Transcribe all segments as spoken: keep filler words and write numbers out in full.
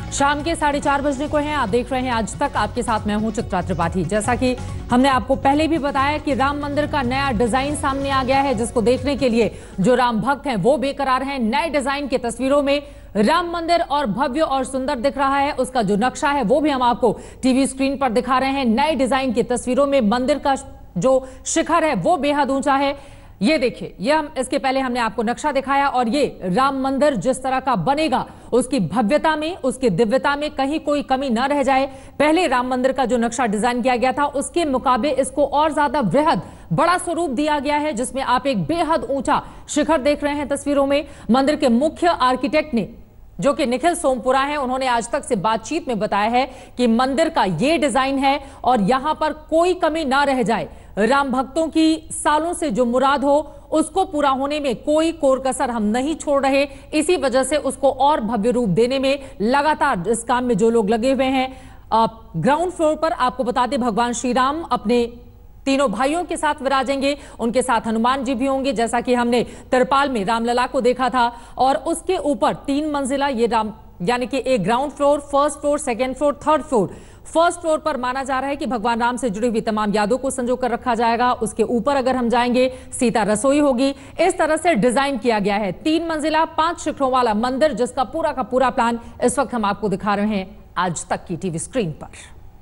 शाम के साढ़े चार बजने को हैं। आप देख रहे हैं आज तक, आपके साथ मैं हूं चित्रा त्रिपाठी। जैसा कि हमने आपको पहले भी बताया कि राम मंदिर का नया डिजाइन सामने आ गया है, जिसको देखने के लिए जो राम भक्त हैं वो बेकरार हैं। नए डिजाइन की तस्वीरों में राम मंदिर और भव्य और सुंदर दिख रहा है। उसका जो नक्शा है वो भी हम आपको टीवी स्क्रीन पर दिखा रहे हैं। नए डिजाइन की तस्वीरों में मंदिर का जो शिखर है वो बेहद ऊंचा है। ये देखिए, ये हम इसके पहले हमने आपको नक्शा दिखाया और ये राम मंदिर जिस तरह का बनेगा, उसकी भव्यता में, उसकी दिव्यता में कहीं कोई कमी न रह जाए। पहले राम मंदिर का जो नक्शा डिजाइन किया गया था उसके मुकाबले इसको और ज्यादा वृहद बड़ा स्वरूप दिया गया है, जिसमें आप एक बेहद ऊंचा शिखर देख रहे हैं तस्वीरों में। मंदिर के मुख्य आर्किटेक्ट ने, जो कि निखिल सोमपुरा हैं, उन्होंने आज तक से बातचीत में बताया है कि मंदिर का ये डिजाइन है और यहां पर कोई कमी ना रह जाए। राम भक्तों की सालों से जो मुराद हो उसको पूरा होने में कोई कोर कसर हम नहीं छोड़ रहे। इसी वजह से उसको और भव्य रूप देने में लगातार इस काम में जो लोग लगे हुए हैं। ग्राउंड फ्लोर पर आपको बता दें, भगवान श्री राम अपने तीनों भाइयों के साथ विराजेंगे। उनके साथ हनुमान जी भी होंगे, जैसा कि हमने तिरपाल में रामलला को देखा था। और उसके ऊपर तीन मंजिला ये राम, यानी कि एक ground floor, first floor, second floor, third floor. First floor पर माना जा रहा है कि भगवान राम से जुड़ी हुई तमाम यादों को संजो कर रखा जाएगा। उसके ऊपर अगर हम जाएंगे, सीता रसोई होगी। इस तरह से डिजाइन किया गया है। तीन मंजिला पांच शिखरों वाला मंदिर, जिसका पूरा का पूरा प्लान इस वक्त हम आपको दिखा रहे हैं आज तक की टीवी स्क्रीन पर।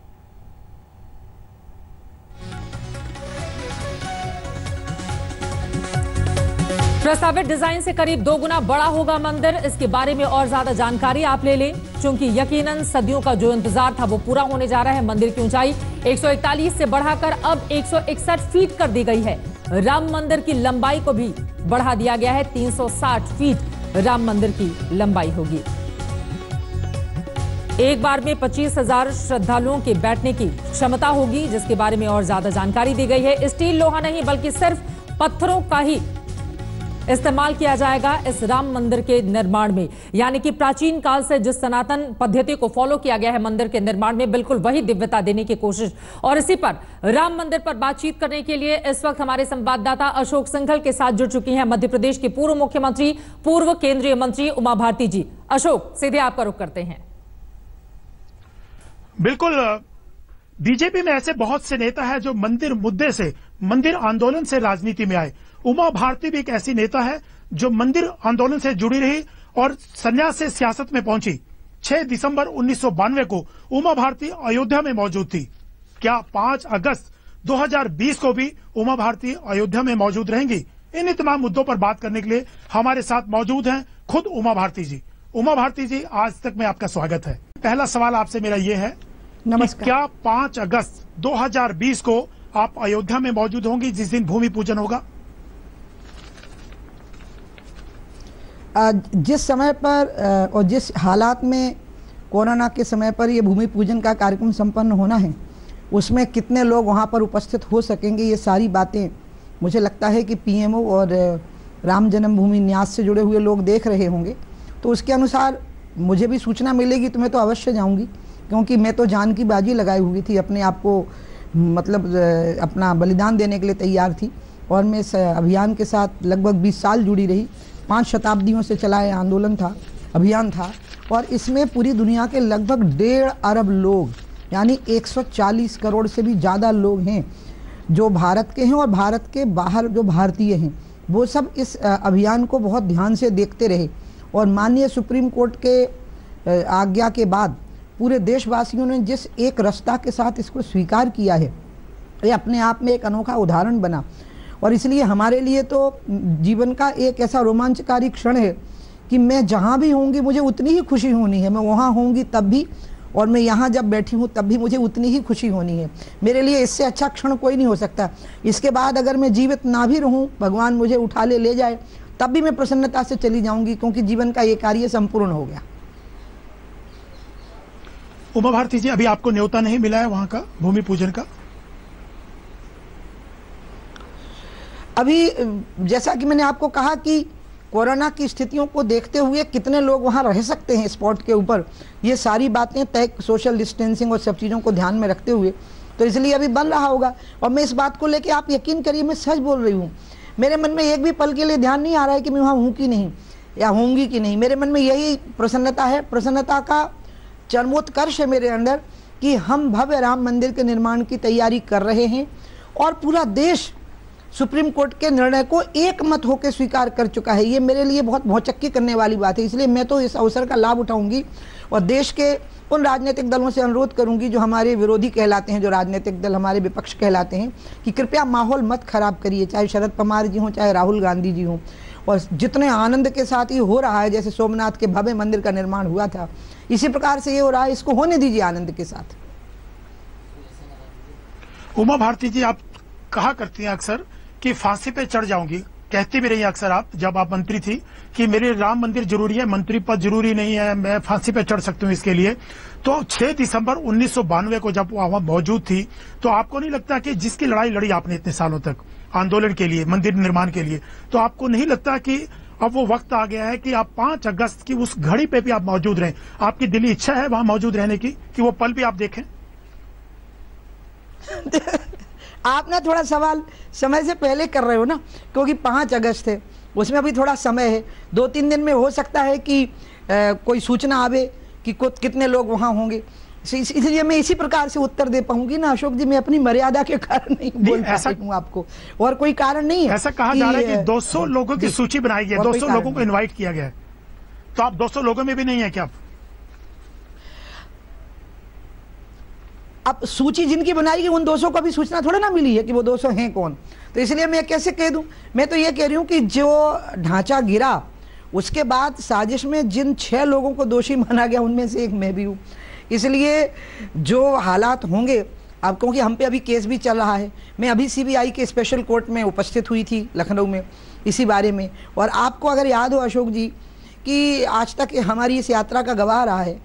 प्रस्तावित डिजाइन से करीब दो गुना बड़ा होगा मंदिर। इसके बारे में और ज्यादा जानकारी आप ले लें, क्योंकि यकीनन सदियों का जो इंतजार था वो पूरा होने जा रहा है। मंदिर की ऊंचाई एक सौ इकतालीस से बढ़ाकर अब एक सौ इकसठ फीट कर दी गई है। राम मंदिर की लंबाई को भी बढ़ा दिया गया है। तीन सौ साठ फीट राम मंदिर की लंबाई होगी। एक बार में पच्चीस हजार श्रद्धालुओं के बैठने की क्षमता होगी, जिसके बारे में और ज्यादा जानकारी दी गई है। स्टील लोहा नहीं बल्कि सिर्फ पत्थरों का ही इस्तेमाल किया जाएगा इस राम मंदिर के निर्माण में। यानी कि प्राचीन काल से जिस सनातन पद्धति को फॉलो किया गया है मंदिर के निर्माण में, बिल्कुल वही दिव्यता देने की कोशिश। और इसी पर राम मंदिर पर बातचीत करने के लिए इस वक्त हमारे संवाददाता अशोक सिंघल के साथ जुड़ चुकी हैं मध्य प्रदेश की पूर्व मुख्यमंत्री, पूर्व केंद्रीय मंत्री उमा भारती जी। अशोक, सीधे आपका रुख करते हैं। बिल्कुल, बीजेपी में ऐसे बहुत से नेता है जो मंदिर मुद्दे से, मंदिर आंदोलन से राजनीति में आए। उमा भारती भी एक ऐसी नेता है जो मंदिर आंदोलन से जुड़ी रही और संन्यास से सियासत में पहुंची। छह दिसंबर उन्नीस सौ बानवे को उमा भारती अयोध्या में मौजूद थी। क्या पांच अगस्त दो हज़ार बीस को भी उमा भारती अयोध्या में मौजूद रहेंगी? इन तमाम मुद्दों पर बात करने के लिए हमारे साथ मौजूद हैं खुद उमा भारती जी। उमा भारती जी, आज तक में आपका स्वागत है। पहला सवाल आपसे मेरा ये है, नमस्कार, क्या पांच अगस्त दो हज़ार बीस को आप अयोध्या में मौजूद होंगी जिस दिन भूमि पूजन होगा? जिस समय पर और जिस हालात में कोरोना के समय पर ये भूमि पूजन का कार्यक्रम संपन्न होना है, उसमें कितने लोग वहाँ पर उपस्थित हो सकेंगे, ये सारी बातें मुझे लगता है कि पीएमओ और राम जन्मभूमि न्यास से जुड़े हुए लोग देख रहे होंगे। तो उसके अनुसार मुझे भी सूचना मिलेगी तो मैं तो अवश्य जाऊँगी, क्योंकि मैं तो जान की बाजी लगाई हुई थी, अपने आप को मतलब अपना बलिदान देने के लिए तैयार थी। और मैं इस अभियान के साथ लगभग बीस साल जुड़ी रही। पाँच शताब्दियों से चला है आंदोलन था, अभियान था। और इसमें पूरी दुनिया के लगभग डेढ़ अरब लोग, यानी एक सौ चालीस करोड़ से भी ज़्यादा लोग हैं जो भारत के हैं और भारत के बाहर जो भारतीय हैं, वो सब इस अभियान को बहुत ध्यान से देखते रहे। और माननीय सुप्रीम कोर्ट के आज्ञा के बाद पूरे देशवासियों ने जिस एक रास्ता के साथ इसको स्वीकार किया है, ये अपने आप में एक अनोखा उदाहरण बना। और इसलिए हमारे लिए तो जीवन का एक ऐसा रोमांचकारी क्षण है कि मैं जहाँ भी होंगी मुझे उतनी ही खुशी होनी है। मैं वहाँ होंगी तब भी, और मैं यहाँ जब बैठी हूँ तब भी मुझे उतनी ही खुशी होनी है। मेरे लिए इससे अच्छा क्षण कोई नहीं हो सकता। इसके बाद अगर मैं जीवित ना भी रहूँ, भगवान मुझे उठा ले ले जाए, तब भी मैं प्रसन्नता से चली जाऊँगी, क्योंकि जीवन का ये कार्य संपूर्ण हो गया। उमा भारती जी, अभी आपको न्योता नहीं मिला है वहाँ का भूमि पूजन का? अभी जैसा कि मैंने आपको कहा कि कोरोना की स्थितियों को देखते हुए कितने लोग वहाँ रह सकते हैं स्पॉट के ऊपर, ये सारी बातें तय, सोशल डिस्टेंसिंग और सब चीज़ों को ध्यान में रखते हुए, तो इसलिए अभी बन रहा होगा। और मैं इस बात को लेके, आप यकीन करिए, मैं सच बोल रही हूँ। मेरे मन में एक भी पल के लिए ध्यान नहीं आ रहा है कि मैं वहाँ हूँ कि नहीं या होंगी कि नहीं। मेरे मन में यही प्रसन्नता है। प्रसन्नता का चरमोत्कर्ष है मेरे अंदर कि हम भव्य राम मंदिर के निर्माण की तैयारी कर रहे हैं और पूरा देश सुप्रीम कोर्ट के निर्णय को एक मत होकर स्वीकार कर चुका है। ये मेरे लिए बहुत भौचक्की करने वाली बात है, इसलिए मैं तो इस अवसर का लाभ उठाऊंगी और देश के उन राजनीतिक दलों से अनुरोध करूंगी जो हमारे विरोधी कहलाते हैं, जो राजनीतिक दल हमारे विपक्ष कहलाते हैं, कि कृपया माहौल मत खराब करिए, चाहे शरद पवार जी हों चाहे राहुल गांधी जी हों। और जितने आनंद के साथ ये हो रहा है, जैसे सोमनाथ के भव्य मंदिर का निर्माण हुआ था, इसी प्रकार से ये हो रहा है, इसको होने दीजिए आनंद के साथ। उमा भारती जी, आप कहा करती हैं अक्सर कि फांसी पे चढ़ जाऊंगी, कहती भी रही अक्सर आप जब आप मंत्री थी कि मेरे राम मंदिर जरूरी है, मंत्री पद जरूरी नहीं है, मैं फांसी पे चढ़ सकती हूँ इसके लिए। तो छह दिसंबर उन्नीस सौ बानवे को जब वहां मौजूद थी, तो आपको नहीं लगता कि जिसकी लड़ाई लड़ी आपने इतने सालों तक आंदोलन के लिए, मंदिर निर्माण के लिए, तो आपको नहीं लगता कि अब वो वक्त आ गया है कि आप पांच अगस्त की उस घड़ी पे भी आप मौजूद रहें? आपकी दिली इच्छा है वहां मौजूद रहने की कि वो पल भी आप देखें? आप ना थोड़ा सवाल समय से पहले कर रहे हो ना, क्योंकि पाँच अगस्त है, उसमें अभी थोड़ा समय है, दो तीन दिन में हो सकता है कि आ, कोई सूचना आवे कि कितने लोग वहां होंगे, इसलिए मैं इसी प्रकार से उत्तर दे पाऊंगी ना अशोक जी। मैं अपनी मर्यादा के कारण नहीं बोल पाती हूँ आपको, और कोई कारण नहीं है। ऐसा कहा जा रहा है कि दो सौ लोगों की सूची बनाई गई है, दो सौ लोगों को इनवाइट किया गया है, तो आप दो सौ लोगों में भी नहीं है क्या? आप अब सूची जिनकी बनाई गई उन दो सौ को भी सूचना थोड़ा ना मिली है कि वो दो सौ हैं कौन, तो इसलिए मैं कैसे कह दूं। मैं तो ये कह रही हूं कि जो ढांचा गिरा उसके बाद साजिश में जिन छह लोगों को दोषी माना गया उनमें से एक मैं भी हूं, इसलिए जो हालात होंगे अब, क्योंकि हम पे अभी केस भी चल रहा है, मैं अभी सीबीआई के स्पेशल कोर्ट में उपस्थित हुई थी लखनऊ में इसी बारे में। और आपको अगर याद हो अशोक जी कि आज तक हमारी इस यात्रा का गवाह रहा है,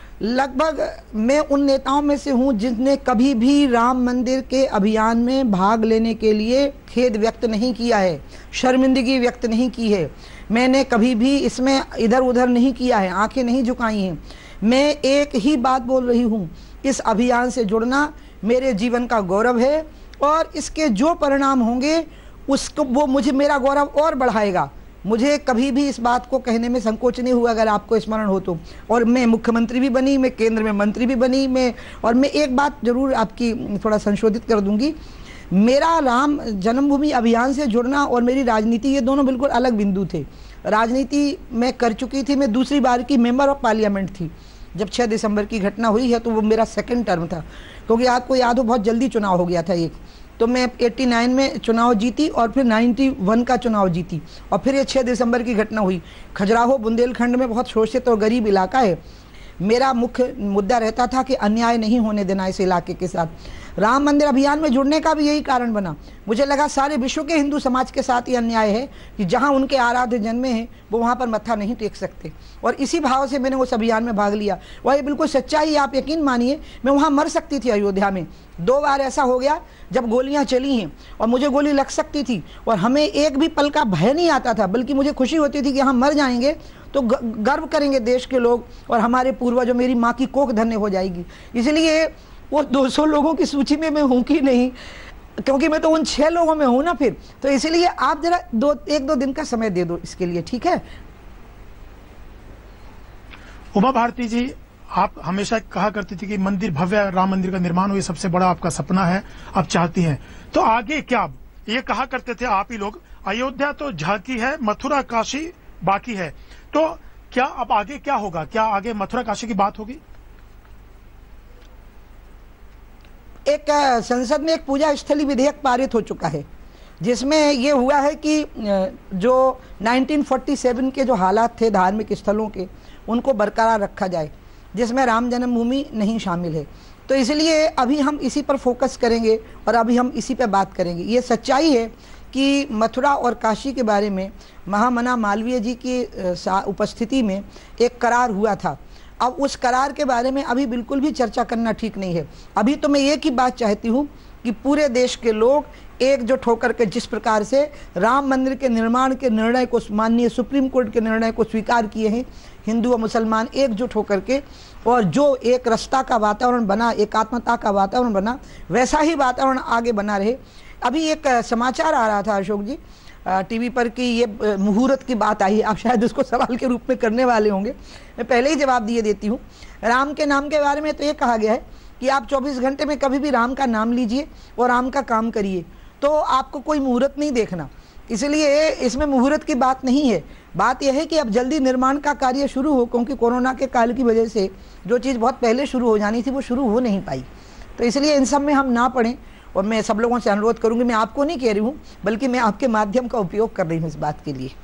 लगभग मैं उन नेताओं में से हूं जिसने कभी भी राम मंदिर के अभियान में भाग लेने के लिए खेद व्यक्त नहीं किया है, शर्मिंदगी व्यक्त नहीं की है। मैंने कभी भी इसमें इधर उधर नहीं किया है, आंखें नहीं झुकाई हैं। मैं एक ही बात बोल रही हूं, इस अभियान से जुड़ना मेरे जीवन का गौरव है और इसके जो परिणाम होंगे उसको वो मुझे मेरा गौरव और बढ़ाएगा। मुझे कभी भी इस बात को कहने में संकोच नहीं हुआ, अगर आपको स्मरण हो तो। और मैं मुख्यमंत्री भी बनी, मैं केंद्र में मंत्री भी बनी, मैं और मैं एक बात जरूर आपकी थोड़ा संशोधित कर दूंगी, मेरा राम जन्मभूमि अभियान से जुड़ना और मेरी राजनीति ये दोनों बिल्कुल अलग बिंदु थे। राजनीति मैं कर चुकी थी, मैं दूसरी बार की मेंबर ऑफ पार्लियामेंट थी जब छह दिसंबर की घटना हुई है, तो वो मेरा सेकंड टर्म था, क्योंकि आपको याद हो बहुत जल्दी चुनाव हो गया था एक, तो मैं नवासी में चुनाव जीती और फिर इक्यानवे का चुनाव जीती, और फिर ये छह दिसंबर की घटना हुई। खजुराहो बुंदेलखंड में बहुत शोषित और गरीब इलाका है, मेरा मुख्य मुद्दा रहता था कि अन्याय नहीं होने देना इस इलाके के साथ। राम मंदिर अभियान में जुड़ने का भी यही कारण बना, मुझे लगा सारे विश्व के हिंदू समाज के साथ ये अन्याय है कि जहां उनके आराध्य जन्मे हैं वो वहां पर मत्था नहीं टेक सकते, और इसी भाव से मैंने उस अभियान में भाग लिया। वह ये बिल्कुल सच्चाई, आप यकीन मानिए मैं वहां मर सकती थी। अयोध्या में दो बार ऐसा हो गया जब गोलियां चली हैं और मुझे गोली लग सकती थी, और हमें एक भी पल का भय नहीं आता था, बल्कि मुझे खुशी होती थी कि हम मर जाएंगे तो गर्व करेंगे देश के लोग और हमारे पूर्वजों, मेरी माँ की कोख धन्य हो जाएगी। इसलिए वो दो सौ लोगों की सूची में मैं हूं कि नहीं, क्योंकि मैं तो उन छह लोगों में हूं ना फिर, तो इसलिए आप जरा दो एक दो दिन का समय दे दो इसके लिए, ठीक है? उमा भारती जी, आप हमेशा कहा करती थी कि मंदिर, भव्य राम मंदिर का निर्माण हो, ये सबसे बड़ा आपका सपना है, आप चाहती हैं, तो आगे क्या? ये कहा करते थे आप ही लोग, अयोध्या तो झांकी है, मथुरा काशी बाकी है, तो क्या अब आगे क्या होगा? क्या आगे मथुरा काशी की बात होगी? एक संसद में एक पूजा स्थली विधेयक पारित हो चुका है, जिसमें यह हुआ है कि जो उन्नीस सौ सैंतालीस के जो हालात थे धार्मिक स्थलों के, उनको बरकरार रखा जाए, जिसमें राम जन्मभूमि नहीं शामिल है। तो इसलिए अभी हम इसी पर फोकस करेंगे और अभी हम इसी पर बात करेंगे। ये सच्चाई है कि मथुरा और काशी के बारे में महामना मालवीय जी की उपस्थिति में एक करार हुआ था। अब उस करार के बारे में अभी बिल्कुल भी चर्चा करना ठीक नहीं है। अभी तो मैं एक ही बात चाहती हूँ कि पूरे देश के लोग एकजुट होकर के जिस प्रकार से राम मंदिर के निर्माण के निर्णय को, माननीय सुप्रीम कोर्ट के निर्णय को स्वीकार किए हैं, हिंदू और मुसलमान एकजुट होकर के, और जो एक रस्ता का वातावरण बना, एकात्मता का वातावरण बना, वैसा ही वातावरण आगे बना रहे। अभी एक समाचार आ रहा था अशोक जी, टीवी पर कि ये मुहूर्त की बात आई, आप शायद उसको सवाल के रूप में करने वाले होंगे, मैं पहले ही जवाब दिए देती हूँ। राम के नाम के बारे में तो ये कहा गया है कि आप चौबीस घंटे में कभी भी राम का नाम लीजिए और राम का काम करिए, तो आपको कोई मुहूर्त नहीं देखना। इसलिए इसमें मुहूर्त की बात नहीं है। बात यह है कि अब जल्दी निर्माण का कार्य शुरू हो, क्योंकि कोरोना के काल की वजह से जो चीज़ बहुत पहले शुरू हो जानी थी वो शुरू हो नहीं पाई। तो इसलिए इन सब में हम ना पड़ें, और मैं सब लोगों से अनुरोध करूंगी, मैं आपको नहीं कह रही हूं बल्कि मैं आपके माध्यम का उपयोग कर रही हूं इस बात के लिए।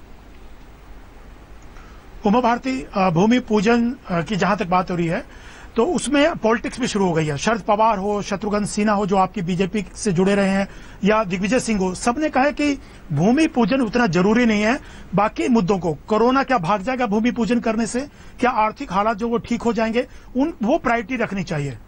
उमा भारती, भूमि पूजन की जहां तक बात हो रही है तो उसमें पॉलिटिक्स भी शुरू हो गई है। शरद पवार हो, शत्रुघ्न सिन्हा हो जो आपकी बीजेपी से जुड़े रहे हैं, या दिग्विजय सिंह हो, सबने कहा है कि भूमि पूजन उतना जरूरी नहीं है। बाकी मुद्दों को, कोरोना क्या भाग जाएगा भूमि पूजन करने से, क्या आर्थिक हालात जो वो ठीक हो जाएंगे, उन वो प्रायोरिटी रखनी चाहिए।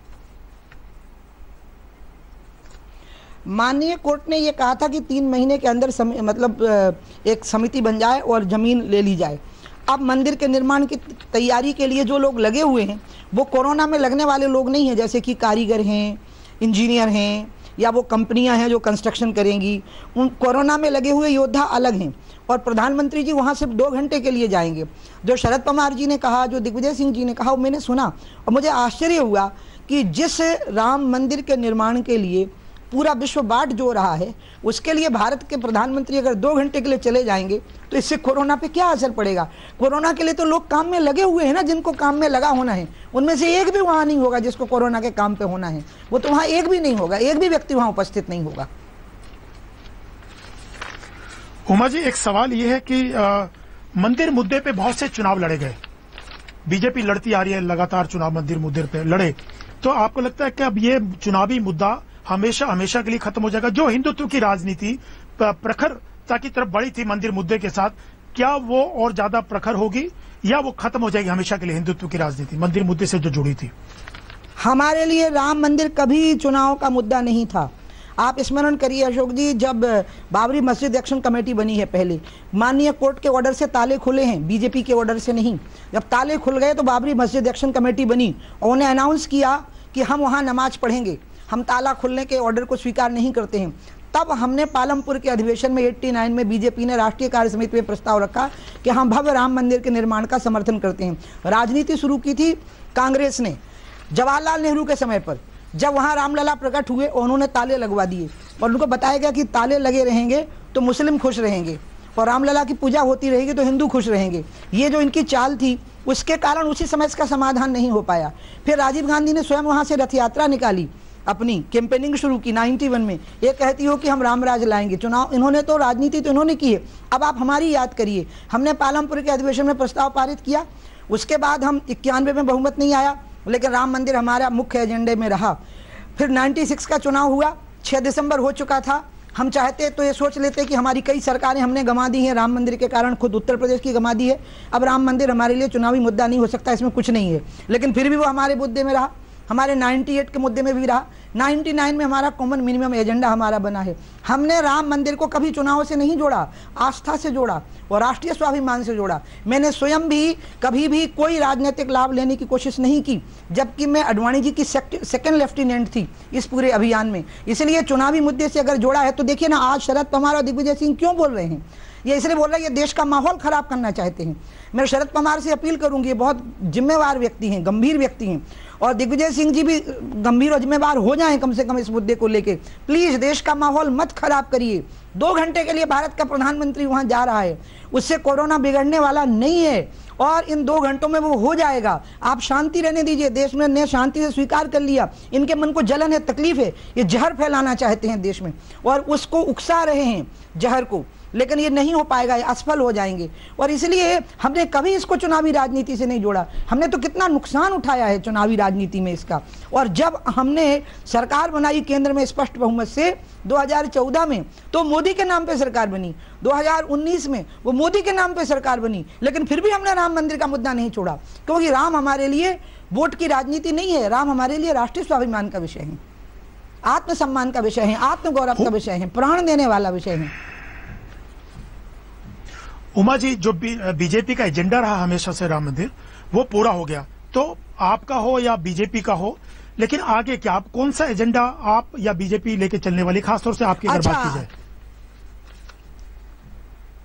माननीय कोर्ट ने यह कहा था कि तीन महीने के अंदर सम, मतलब एक समिति बन जाए और जमीन ले ली जाए। अब मंदिर के निर्माण की तैयारी के लिए जो लोग लगे हुए हैं वो कोरोना में लगने वाले लोग नहीं हैं, जैसे कि कारीगर हैं, इंजीनियर हैं, या वो कंपनियां हैं जो कंस्ट्रक्शन करेंगी। उन कोरोना में लगे हुए योद्धा अलग हैं, और प्रधानमंत्री जी वहाँ सिर्फ दो घंटे के लिए जाएंगे। जो शरद पवार जी ने कहा, जो दिग्विजय सिंह जी ने कहा, वो मैंने सुना और मुझे आश्चर्य हुआ कि जिस राम मंदिर के निर्माण के लिए पूरा विश्व बाट जो रहा है, उसके लिए भारत के प्रधानमंत्री अगर दो घंटे के लिए चले जाएंगे तो इससे कोरोना पे क्या असर पड़ेगा। कोरोना के लिए तो लोग काम में लगे हुए हैं ना, जिनको काम में लगा होना है, उनमें से एक भी वहां नहीं होगा जिसको कोरोना के काम पे होना है, वो तो वहां एक भी नहीं होगा, एक भी व्यक्ति वहां उपस्थित नहीं होगा। उमा जी, एक सवाल ये है कि आ, मंदिर मुद्दे पे बहुत से चुनाव लड़े गए, बीजेपी लड़ती आ रही है लगातार चुनाव मंदिर मुद्दे पे लड़े, तो आपको लगता है कि अब ये चुनावी मुद्दा हमेशा हमेशा के लिए खत्म हो जाएगा? जो हिंदुत्व की राजनीति प्रखरता की तरफ बढ़ी थी मंदिर मुद्दे के साथ, क्या वो और ज्यादा प्रखर होगी या वो खत्म हो जाएगी हमेशा के लिए हिंदुत्व की राजनीति मंदिर मुद्दे से जो जुड़ी थी? हमारे लिए राम मंदिर कभी चुनाव का मुद्दा नहीं था। आप स्मरण करिए अशोक जी, जब बाबरी मस्जिद एक्शन कमेटी बनी है, पहले माननीय कोर्ट के ऑर्डर से ताले खुले हैं, बीजेपी के ऑर्डर से नहीं। जब ताले खुल गए तो बाबरी मस्जिद एक्शन कमेटी बनी और उन्हें अनाउंस किया कि हम वहाँ नमाज पढ़ेंगे, हम ताला खुलने के ऑर्डर को स्वीकार नहीं करते हैं। तब हमने पालमपुर के अधिवेशन में नवासी में बीजेपी ने राष्ट्रीय कार्य समिति में प्रस्ताव रखा कि हम भव्य राम मंदिर के निर्माण का समर्थन करते हैं। राजनीति शुरू की थी कांग्रेस ने जवाहरलाल नेहरू के समय पर, जब वहाँ रामलला प्रकट हुए और उन्होंने ताले लगवा दिए और उनको बताया गया कि ताले लगे रहेंगे तो मुस्लिम खुश रहेंगे और रामलला की पूजा होती रहेगी तो हिंदू खुश रहेंगे। ये जो इनकी चाल थी, उसके कारण उसी समय इसका समाधान नहीं हो पाया। फिर राजीव गांधी ने स्वयं वहाँ से रथ यात्रा निकाली, अपनी कैंपेनिंग शुरू की इक्यानवे में, ये कहती हो कि हम रामराज लाएंगे। चुनाव इन्होंने तो, राजनीति तो इन्होंने की है। अब आप हमारी याद करिए, हमने पालमपुर के अधिवेशन में प्रस्ताव पारित किया, उसके बाद हम इक्यानवे में बहुमत नहीं आया, लेकिन राम मंदिर हमारा मुख्य एजेंडे में रहा। फिर छियानवे का चुनाव हुआ, छह दिसंबर हो चुका था। हम चाहते तो ये सोच लेते कि हमारी कई सरकारें हमने गंवा दी हैं राम मंदिर के कारण, खुद उत्तर प्रदेश की गंवा दी है। अब राम मंदिर हमारे लिए चुनावी मुद्दा नहीं हो सकता, इसमें कुछ नहीं है, लेकिन फिर भी वो हमारे मुद्दे में रहा, हमारे अट्ठानवे के मुद्दे में भी रहा, निन्यानवे में हमारा कॉमन मिनिमम एजेंडा हमारा बना है। हमने राम मंदिर को कभी चुनाव से नहीं जोड़ा, आस्था से जोड़ा और राष्ट्रीय स्वाभिमान से जोड़ा। मैंने स्वयं भी कभी भी कोई राजनीतिक लाभ लेने की कोशिश नहीं की, जबकि मैं अडवाणी जी की सेकंड लेफ्टिनेंट थी इस पूरे अभियान में। इसलिए चुनावी मुद्दे से अगर जोड़ा है तो देखिए ना, आज शरद पवार और दिग्विजय सिंह क्यों बोल रहे हैं, ये इसलिए बोल रहे हैं ये देश का माहौल खराब करना चाहते हैं। मैं शरद पवार से अपील करूंगी, ये बहुत जिम्मेवार व्यक्ति हैं, गंभीर व्यक्ति हैं, और दिग्विजय सिंह जी भी गंभीर और जिम्मेवार हो जाएं कम से कम इस मुद्दे को लेके। प्लीज देश का माहौल मत खराब करिए। दो घंटे के लिए भारत का प्रधानमंत्री वहां जा रहा है, उससे कोरोना बिगड़ने वाला नहीं है और इन दो घंटों में वो हो जाएगा। आप शांति रहने दीजिए, देश में ने शांति से स्वीकार कर लिया। इनके मन को जलन है, तकलीफ है, ये जहर फैलाना चाहते हैं देश में और उसको उकसा रहे हैं जहर को, लेकिन ये नहीं हो पाएगा, ये असफल हो जाएंगे। और इसलिए हमने कभी इसको चुनावी राजनीति से नहीं जोड़ा। हमने तो कितना नुकसान उठाया है चुनावी राजनीति में इसका। और जब हमने सरकार बनाई केंद्र में स्पष्ट बहुमत से दो हज़ार चौदह में, तो मोदी के नाम पे सरकार बनी, दो हज़ार उन्नीस में वो मोदी के नाम पे सरकार बनी, लेकिन फिर भी हमने राम मंदिर का मुद्दा नहीं छोड़ा, क्योंकि राम हमारे लिए वोट की राजनीति नहीं है, राम हमारे लिए राष्ट्रीय स्वाभिमान का विषय है, आत्मसम्मान का विषय है, आत्मगौरव का विषय है, प्राण देने वाला विषय है। उमा जी, जो बीजेपी का एजेंडा रहा हमेशा से राम मंदिर, वो पूरा हो गया, तो आपका हो या बीजेपी का हो, लेकिन आगे क्या, आप कौन सा एजेंडा आप या बीजेपी लेके चलने वाली, खासतौर से आपकी अगर अच्छा, बात की जाए?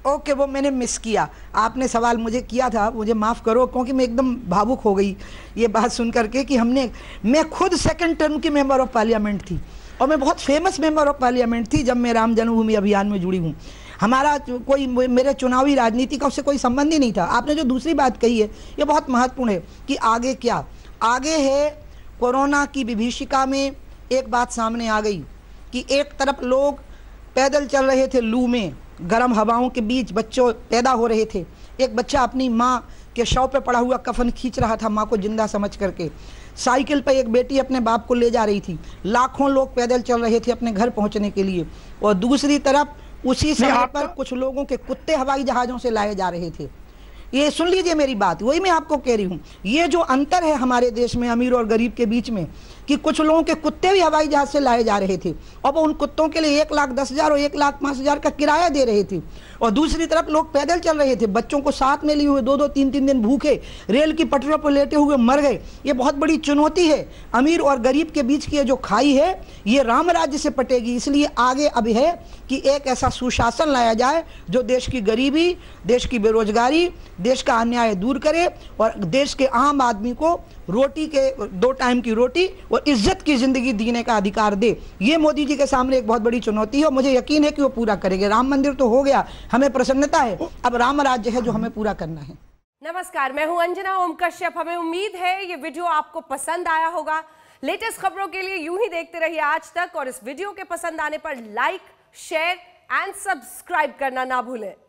ओके, वो मैंने मिस किया। आपने सवाल मुझे किया था, मुझे माफ़ करो, क्योंकि मैं एकदम भावुक हो गई ये बात सुन करके कि हमने, मैं खुद सेकंड टर्म की मेंबर ऑफ पार्लियामेंट थी और मैं बहुत फेमस मेंबर ऑफ पार्लियामेंट थी जब मैं राम जन्मभूमि अभियान में जुड़ी हूँ। हमारा कोई, मेरे चुनावी राजनीति का उससे कोई संबंध ही नहीं था। आपने जो दूसरी बात कही है ये बहुत महत्वपूर्ण है कि आगे क्या, आगे है कोरोना की विभीषिका में एक बात सामने आ गई कि एक तरफ लोग पैदल चल रहे थे लू में, गर्म हवाओं के बीच बच्चों पैदा हो रहे थे। एक बच्चा अपनी माँ के शव पे पड़ा हुआ कफन खींच रहा था, माँ को जिंदा समझ करके। साइकिल पे एक बेटी अपने बाप को ले जा रही थी। लाखों लोग पैदल चल रहे थे अपने घर पहुंचने के लिए। और दूसरी तरफ उसी समय पर कुछ लोगों के कुत्ते हवाई जहाज़ों से लाए जा रहे थे। ये सुन लीजिए मेरी बात, वही मैं आपको कह रही हूँ। ये जो अंतर है हमारे देश में अमीर और गरीब के बीच में, कि कुछ लोगों के कुत्ते भी हवाई जहाज से लाए जा रहे थे और वो उन कुत्तों के लिए एक लाख दस हजार और एक लाख पाँच हजार का किराया दे रहे थे। और दूसरी तरफ लोग पैदल चल रहे थे, बच्चों को साथ में लिए हुए, दो दो तीन तीन दिन भूखे रेल की पटरियों पर लेटे हुए मर गए। ये बहुत बड़ी चुनौती है। अमीर और गरीब के बीच की जो खाई है ये राम राज्य से पटेगी। इसलिए आगे अब है कि एक ऐसा सुशासन लाया जाए जो देश की गरीबी, देश की बेरोजगारी, देश का अन्याय दूर करे और देश के आम आदमी को रोटी के, दो टाइम की रोटी और इज्जत की जिंदगी जीने का अधिकार दे। ये मोदी जी के सामने एक बहुत बड़ी चुनौती है और मुझे यकीन है कि वो पूरा करेंगे। राम मंदिर तो हो गया, हमें प्रसन्नता है, अब राम राज्य है जो हमें पूरा करना है। नमस्कार, मैं हूं अंजना ओम कश्यप। हमें उम्मीद है ये वीडियो आपको पसंद आया होगा। लेटेस्ट खबरों के लिए यूं ही देखते रहिए आज तक और इस वीडियो के पसंद आने पर लाइक, शेयर एंड सब्सक्राइब करना ना भूलें।